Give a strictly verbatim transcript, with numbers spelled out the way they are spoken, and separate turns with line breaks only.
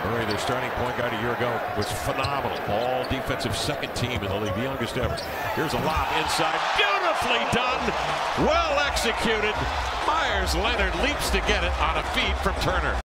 Murray, their starting point guard a year ago, was phenomenal. All defensive second team in the league, the youngest ever. Here's a lob inside. Beautifully done. Well executed. Meyers Leonard leaps to get it on a feed from Turner.